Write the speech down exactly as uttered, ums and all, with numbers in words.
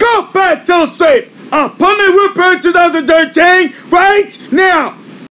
Go back to sleep. Opponent Rupert twenty thirteen right now.